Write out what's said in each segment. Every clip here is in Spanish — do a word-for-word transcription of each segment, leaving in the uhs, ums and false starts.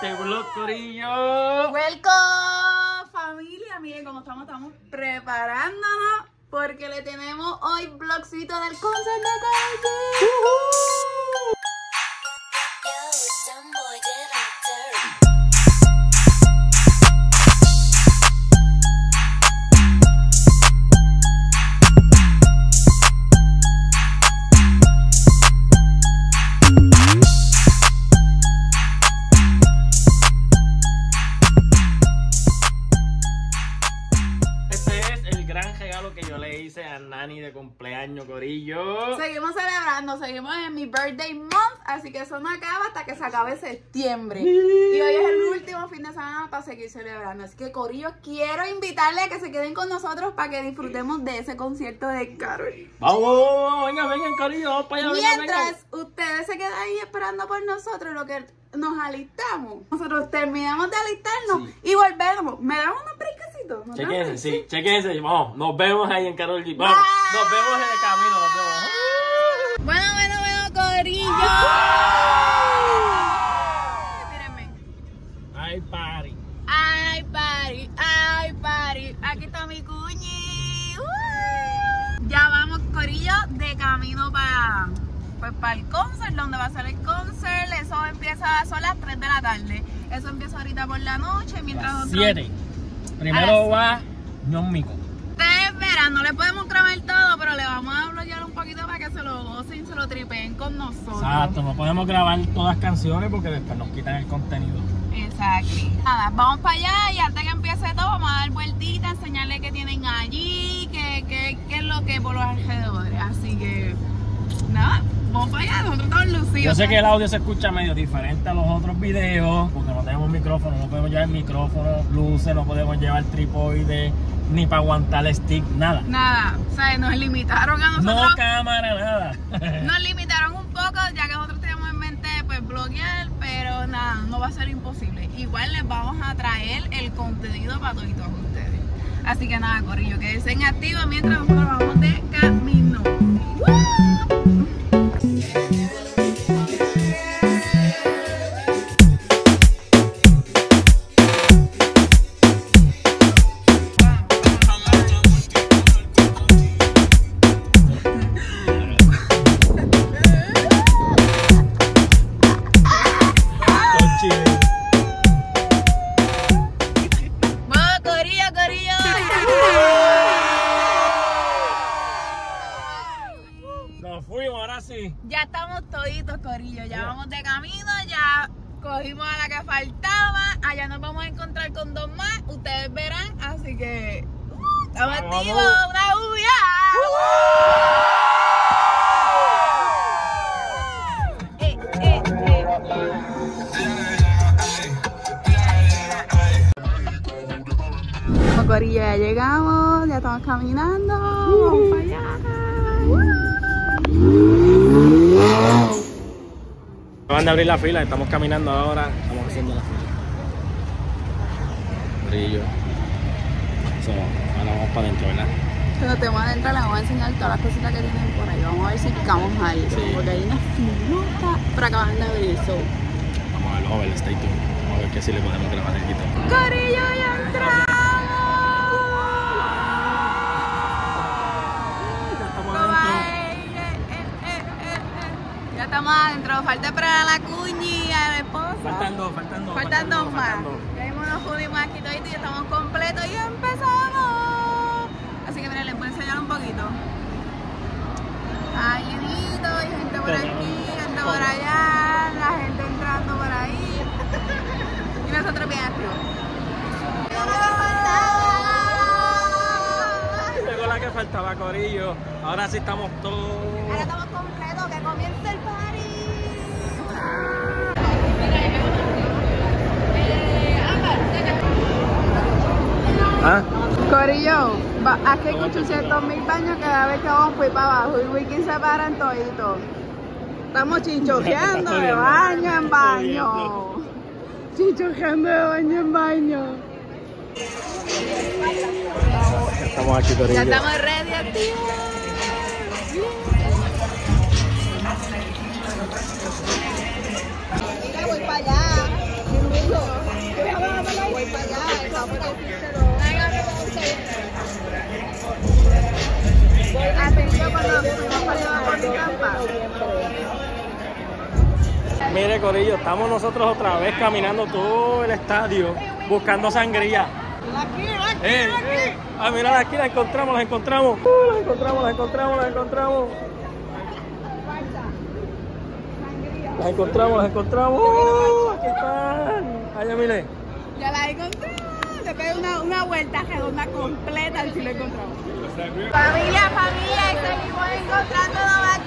este vlog, corillo. Welcome, familia. Miren cómo estamos, estamos preparándonos porque le tenemos hoy vlogcito del concert de Cardi. Uh-huh. Que yo le hice a Nani de cumpleaños, corillo. Seguimos celebrando, seguimos en mi birthday month, así que eso no acaba hasta que se acabe septiembre. Sí. Y hoy es el último fin de semana para seguir celebrando. Así que, corillo, quiero invitarles a que se queden con nosotros para que disfrutemos de ese concierto de Karol. Vamos, vamos, vamos, venga, vengan, corillo, vamos para allá. Mientras venga, venga. ustedes se quedan ahí esperando por nosotros, lo que nos alistamos, nosotros terminamos de alistarnos sí. y volvemos. ¿Me dan unos brinquecitos? ¿No? Chequense, sí, chequense. Vamos, nos vemos ahí en Karol G. Vamos, Bye. Nos vemos en el camino, nos vemos. Bueno, bueno, bueno, corillo. Tírenme. Ay, party. Ay, party, ay, party. Aquí está mi cuñi. Uh. Ya vamos, corillo, de camino para... pues para el concert, donde va a ser el concert. Eso empieza, son las tres de la tarde. Eso empieza ahorita por la noche. Mientras las nosotros... siete. Primero va Ñon Mico. Ustedes verán, no le podemos grabar todo, pero le vamos a bloquear un poquito para que se lo gocen, se lo tripeen con nosotros. Exacto, no podemos grabar todas las canciones porque después nos quitan el contenido. Exacto. Nada, vamos para allá y antes que empiece todo vamos a dar vueltita, enseñarles qué tienen allí, qué, qué, qué es lo que por los alrededores. Así que, nada. Vamos para allá, nosotros estamos lucidos. Yo sé que el audio se escucha medio diferente a los otros videos, porque no tenemos micrófono, no podemos llevar micrófono, luces, no podemos llevar tripoide, ni para aguantar el stick, nada. Nada, o sea, nos limitaron a nosotros. No cámara, nada. Nos limitaron un poco, ya que nosotros teníamos en mente, pues, bloquear, pero nada, no va a ser imposible. Igual les vamos a traer el contenido para todos ustedes. Así que nada, corillo, quédense en activo mientras nosotros vamos de camino. ¡Woo! Ya estamos toditos, corillo, ya vamos de camino, ya cogimos a la que faltaba, allá nos vamos a encontrar con dos más, ustedes verán, así que uh, estamos activos, una bulla. Uh. Eh, eh, eh. Bueno, corillo, ya llegamos, ya estamos caminando, uh. vamos para allá. Acaban de abrir la fila, estamos caminando ahora, estamos haciendo la fila. Brillo. So, ahora vamos para adentro, ¿verdad? Cuando te vamos adentro les vamos a enseñar todas las cositas que tienen por ahí. Vamos a ver si picamos algo, sí. Porque hay una filota pero acaban de abrir eso. Vamos a verlo, a ver, stay tuned. Vamos a ver que si le podemos grabar el quito. ¡Corillo, ya entramos! Ya estamos adentro, falta para la cuñi, a la esposa. Faltan dos, faltan dos. Faltan dos más. Ya mismo nos unimos aquí toditos y ya estamos completos y empezamos. Así que miren, les voy a enseñar un poquito. Está llenito, hay gente por aquí, gente por allá, la gente entrando por ahí. Y nosotros bien activos. Llegó la que faltaba, corillo. Ahora sí estamos todos. Ahora estamos completos, que comienza el party. ¿Ah? Corillo, hay que ochocientos mil baños cada vez que vamos por para abajo y Wiki se para en todito. Estamos chinchojeando de baño en baño. Chinchojeando de baño en baño. Estamos aquí, corillo. Ya estamos ready, activos. Mira, voy para allá. Mire, corillo, estamos nosotros otra vez caminando todo el estadio buscando sangría. Aquí, aquí, Eh, aquí. eh. Ah, mira, aquí la encontramos, la encontramos. Uh, la encontramos, la encontramos, la encontramos. Las encontramos, las encontramos. Uh, aquí están. Allá, mire. Ya la encontré. Después de una, una vuelta redonda completa, al fin lo encontramos. Familia, familia, y seguimos encontrando más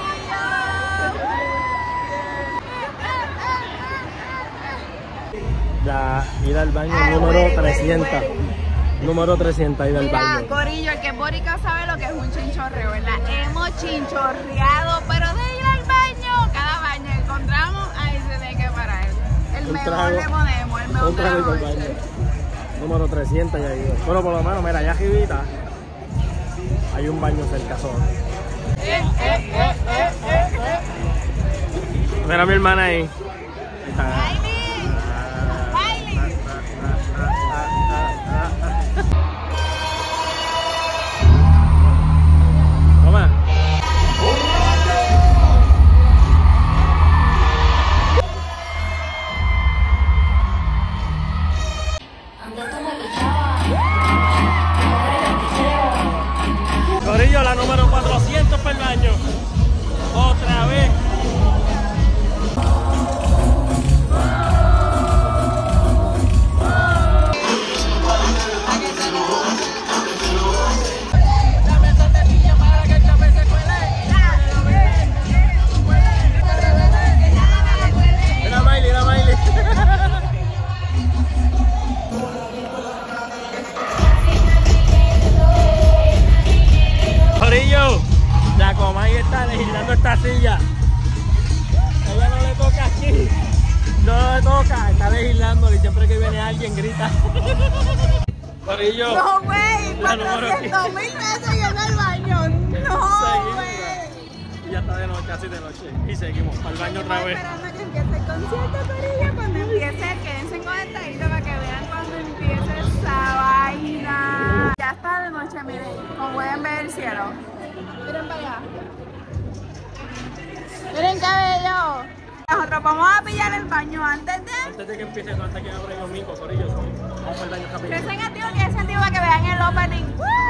corillo. La ida al baño número trescientos. Número trescientos, ida al Mira, baño. corillo, el que es boricua sabe lo que es un chinchorreo, ¿verdad? Hemos chinchorreado, pero de ir al baño, cada baño que encontramos, ahí se tiene que parar. El Un mejor trago, le ponemos, el mejor Un de la trago al noche. baño. Número trescientos ya ido. Bueno, por lo menos, mira, allá arribita hay un baño cerca solo. Eh, eh, eh, eh, eh, eh. Mira a mi hermana ahí. Está. Bailey, Bailey. Toma. Corillo, la número cuatrocientos para el baño. Otra vez. Mira Miley, mira Miley. Corillo, la Comay está legislando esta silla. Ella no le toca aquí. No le toca, está legislando y siempre que viene alguien grita. Corillo. No, güey, La número cuatrocientos mil pesos y en el baño. No, Seguimos. güey. Y ya está de noche, casi de noche. Y seguimos para el baño otra vez. Esperando a que empiece el concierto, corillo. Cuando empiece, quédense conectaditos para que vean cuando empiece esa vaina. Ya está de noche, miren, como pueden ver el cielo. Miren para allá. Miren qué bello. Nosotros vamos a pillar el baño antes de... Antes de que empiece, no, hasta que abren los micos, Corillo. Vamos al baño rápido. Que sean activos, que sean activos para que vean el opening.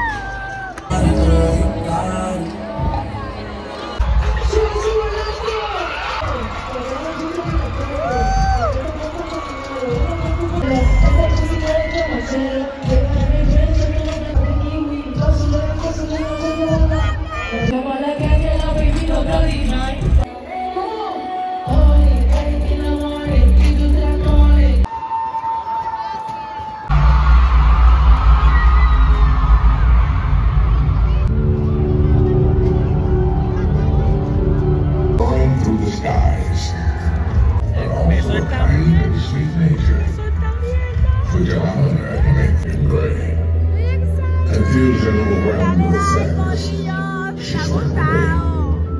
Burning through the skies. Eso está Kind sweet nature. For your honor and make it gray. Confusion overwhelmed with sadness. She slipped away.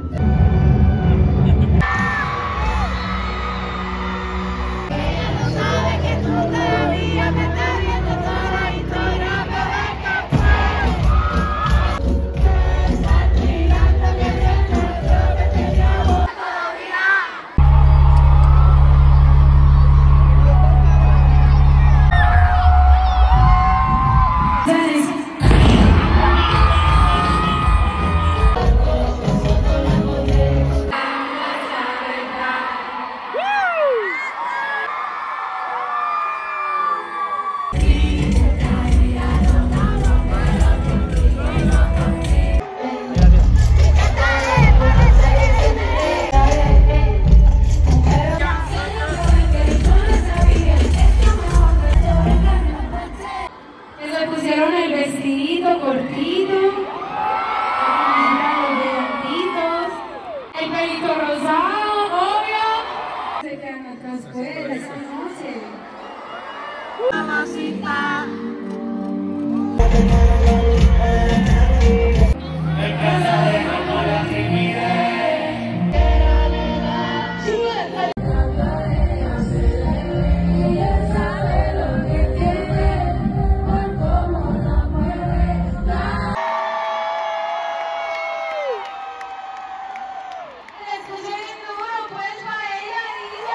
Que se pusieron el vestidito cortito, los delantitos, el pelito rosado, obvio. Se quedan atrás fuera esta noche. Mamacita. Le escuché bien duro, pues para ella dice.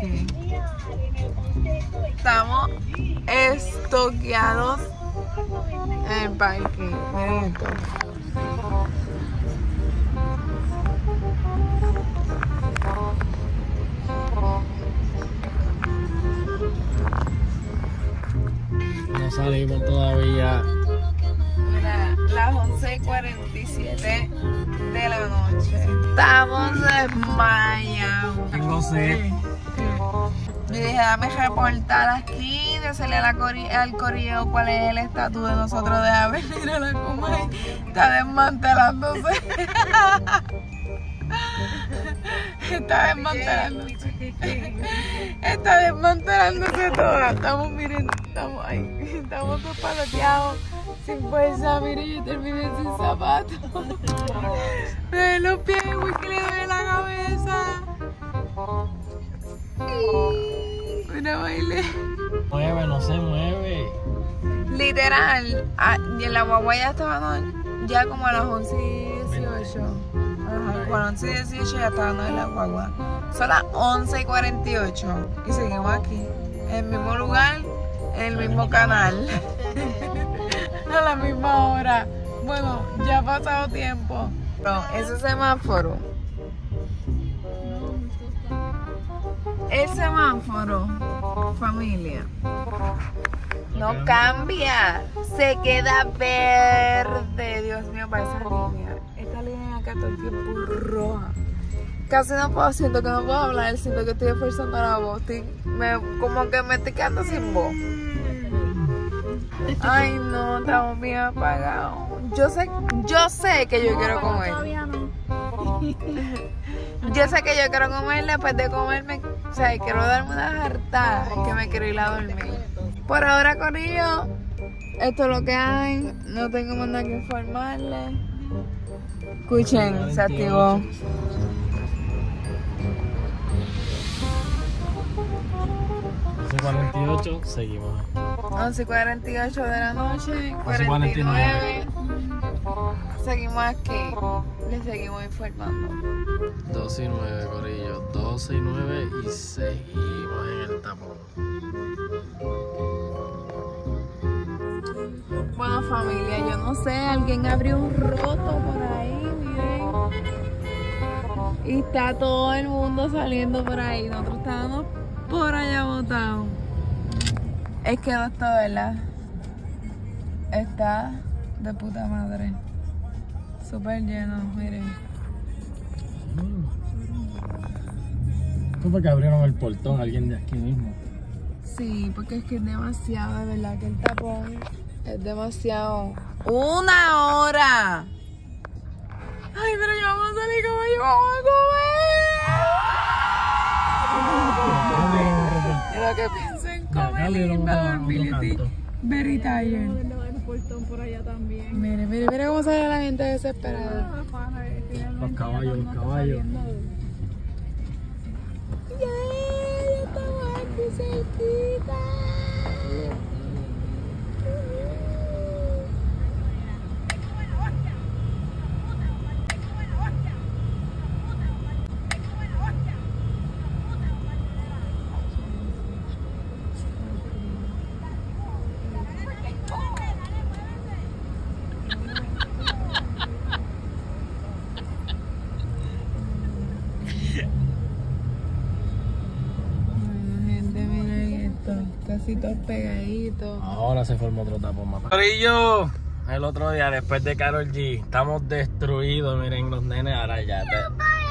parque. Estamos estoqueados en el parque. Miren esto. No salimos todavía. Mira, las once y cuarenta y siete de la noche. Estamos desmayados. Tengo sed. Yo dije, dame reportar aquí, decirle a la cori al corillo cuál es el estatus de nosotros de venir a la Comay. Está desmantelándose. Está desmantelándose. Está desmantelándose toda. Estamos, miren, estamos ahí. Estamos todos paloteados, sin fuerza. Miren, yo terminé sin zapatos. Me ven los pies, güey, que le duele la cabeza. Una baile. Mueve, no se mueve. Literal, ah, y en la guagua ya estaban ya como a las once y dieciocho. Ajá, con once y dieciocho ya estaban en la guagua. Son las once y cuarenta y ocho y seguimos aquí, en el mismo lugar, en el mismo canal, a la misma hora. Bueno, ya ha pasado tiempo. No, ese semáforo. El semáforo, familia, no cambia, se queda verde. Dios mío, para esa línea. Esta línea acá todo el tiempo roja. Casi no puedo, siento que no puedo hablar, siento que estoy esforzando la voz. Estoy, me, como que me estoy quedando sin voz. Ay, no, estamos bien apagados. Yo sé, yo sé que yo quiero comer. Yo sé que yo quiero comer después de comerme. O sea, quiero darme una jartada, que me quiero ir a dormir. Por ahora, corillo, esto es lo que hay. No tengo más nada que informarles. Escuchen, se activó. once y cuarenta y ocho, seguimos. once y cuarenta y ocho de la noche, cuarenta y nueve. Seguimos aquí. Les seguimos informando. doce y nueve, corillo. doce y nueve y seguimos en el tapón. Bueno, familia, yo no sé, alguien abrió un roto por ahí, miren. Y está todo el mundo saliendo por ahí. Nosotros estábamos por allá botados. Es que no está, ¿verdad? Está de puta madre. Súper lleno, miren. Esto fue que abrieron el portón, alguien de aquí mismo. Sí, porque es que es demasiado, de verdad, que el tapón es demasiado. ¡Una hora! ¡Ay, pero ya vamos a salir, como yo vamos a comer! Lo que pienso en comer y irme a dormir, estoy very tired. Mire, mire, mire cómo sale la gente desesperada. Los caballos, los caballos. ¡Ya! ¡Ya estamos aquí cerquita! Casi todos pegaditos. Ahora se formó otro tapón más. Corillo, el otro día después de Karol G, estamos destruidos. Miren los nenes, ahora ya te...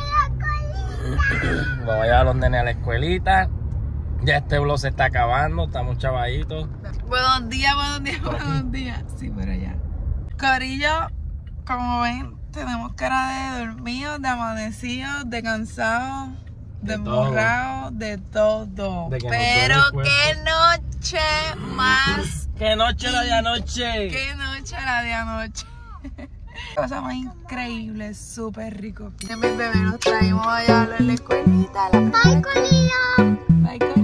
Voy a llevar a los nenes a la escuelita. Ya este vlog se está acabando, estamos chavaditos. Buenos días, buenos días, buenos días. Sí, pero ya. Corillo, como ven, tenemos cara de dormidos, de amanecidos, de cansados, de emborrados, de todo. De que nos pero duele el cuerpo. qué noche más. ¡Qué noche la de anoche! Qué noche la de anoche. Cosa más increíble, súper rico. Ya mis bebés los traímos allá a la escuelita. Bye, Corillo. Bye, Corillo.